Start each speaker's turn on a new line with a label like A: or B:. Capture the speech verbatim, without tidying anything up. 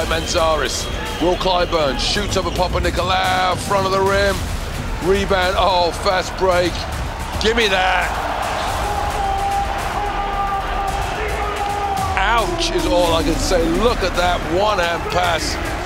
A: Mantzaris. Will Clyburn shoots over Papanikolaou, front of the rim. Rebound, oh, fast break. Give me that. Ouch is all I can say. Look at that one-hand pass.